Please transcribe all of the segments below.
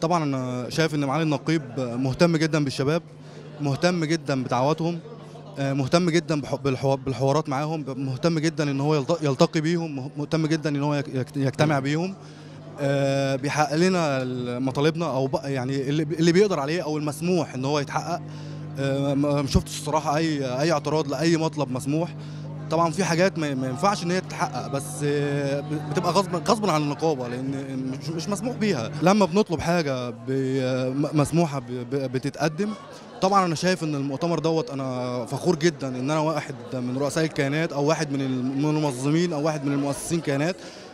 طبعا انا شايف ان معالي النقيب مهتم جدا بالشباب، مهتم جدا بدعواتهم، مهتم جدا بالحوارات معاهم، مهتم جدا ان هو يلتقي بيهم، مهتم جدا ان هو يجتمع بيهم. بيحقق لنا مطالبنا او يعني اللي بيقدر عليه او المسموح ان هو يتحقق. ما شفتش الصراحه اي اعتراض لاي مطلب مسموح. طبعا في حاجات ما ينفعش ان هي تتحقق، بس بتبقى غصبا عن النقابه، لان مش مسموح بيها. لما بنطلب حاجه مسموحه بتتقدم. طبعا انا شايف ان المؤتمر دوت، انا فخور جدا ان انا واحد من رؤساء الكيانات او واحد من المنظمين او واحد من المؤسسين كيانات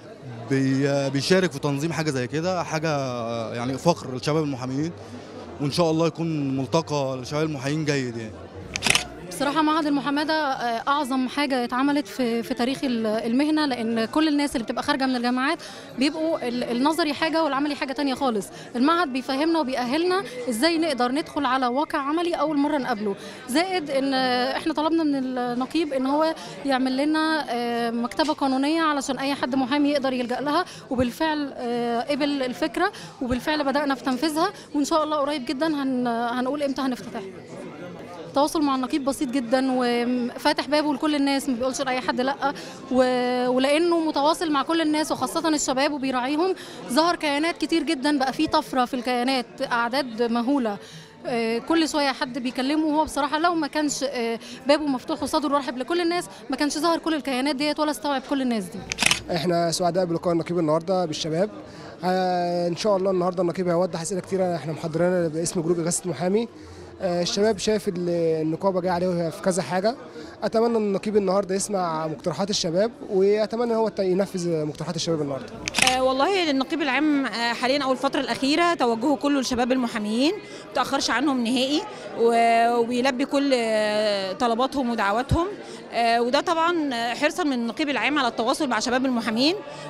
بيشارك في تنظيم حاجه زي كده، حاجه يعني فخر للشباب المحامين، وان شاء الله يكون ملتقى للشباب المحامين جيد يعني. بصراحة معهد المحاماة ده أعظم حاجة اتعملت في تاريخ المهنة، لأن كل الناس اللي بتبقى خارجة من الجامعات بيبقوا النظري حاجة والعملي حاجة تانية خالص. المعهد بيفهمنا وبيأهلنا إزاي نقدر ندخل على واقع عملي أول مرة نقابله. زائد إن إحنا طلبنا من النقيب إن هو يعمل لنا مكتبة قانونية علشان أي حد محامي يقدر يلجأ لها، وبالفعل قبل الفكرة وبالفعل بدأنا في تنفيذها، وإن شاء الله قريب جدا هنقول إمتى هنفتتحها. التواصل مع النقيب بسيط جدا وفاتح بابه لكل الناس، ما بيقولش لاي حد لا، ولانه متواصل مع كل الناس وخاصه الشباب وبيراعيهم، ظهر كيانات كتير جدا، بقى في طفره في الكيانات، اعداد مهوله. كل شويه حد بيكلمه، وهو بصراحه لو ما كانش بابه مفتوح وصدره رحب لكل الناس ما كانش ظهر كل الكيانات ديت ولا استوعب كل الناس دي. احنا سعداء بلقاء النقيب النهارده بالشباب. ان شاء الله النهارده النقيب هيوضح اسئله كتيره احنا محضرينها باسم جروب اغاثه المحامي. الشباب شايف النقابه جايه عليه في كذا حاجه. اتمنى ان النقيب النهارده يسمع مقترحات الشباب، واتمنى هو ينفذ مقترحات الشباب النهارده. والله النقيب العام حاليا او الفتره الاخيره توجهه كله للشباب المحاميين، ما تاخرش عنهم نهائي وبيلبي كل طلباتهم ودعواتهم، وده طبعا حرصا من النقيب العام على التواصل مع شباب المحامين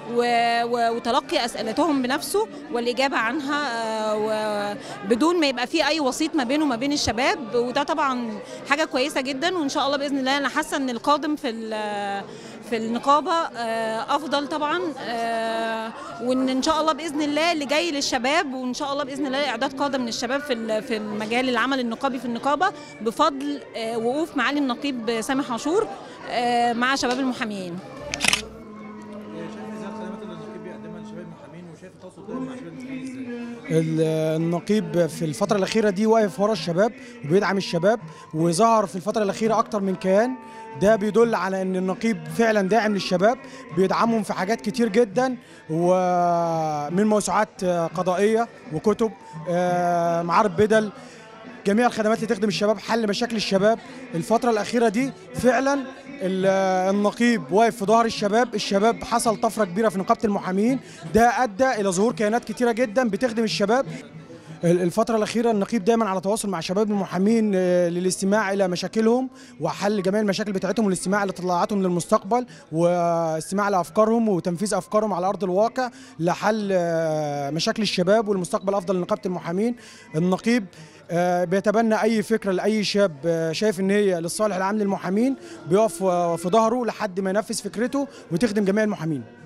وتلقي اسئلتهم بنفسه والاجابه عنها بدون ما يبقى في اي وسيط ما بينه وما بين الشباب، وده طبعا حاجه كويسه جدا. وان شاء الله باذن الله انا حاسه ان القادم في النقابه افضل طبعا، وان شاء الله باذن الله اللي جاي للشباب، وان شاء الله باذن الله اعداد قادم من الشباب في المجال العمل النقابي في النقابه بفضل وقوف معالي النقيب سامح عاشور مع شباب المحامين. النقيب في الفترة الأخيرة دي واقف ورا الشباب وبيدعم الشباب، وظهر في الفترة الأخيرة أكتر من كيان. ده بيدل على أن النقيب فعلا داعم للشباب، بيدعمهم في حاجات كتير جدا، ومن موسوعات قضائية وكتب، معارض بدل، جميع الخدمات اللي تخدم الشباب، حل مشاكل الشباب. الفترة الأخيرة دي فعلا النقيب واقف في ظهر الشباب. الشباب حصل طفرة كبيرة في نقابة المحامين، ده أدى إلى ظهور كيانات كتيرة جدا بتخدم الشباب. الفترة الأخيرة النقيب دايما على تواصل مع شباب المحامين للاستماع إلى مشاكلهم وحل جميع المشاكل بتاعتهم، والاستماع لتطلعاتهم للمستقبل، واستماع لأفكارهم وتنفيذ أفكارهم على أرض الواقع لحل مشاكل الشباب والمستقبل أفضل لنقابة المحامين. النقيب بيتبنى أي فكرة لأي شاب شايف إن هي للصالح العام للمحامين، بيقف في ظهره لحد ما ينفذ فكرته وتخدم جميع المحامين.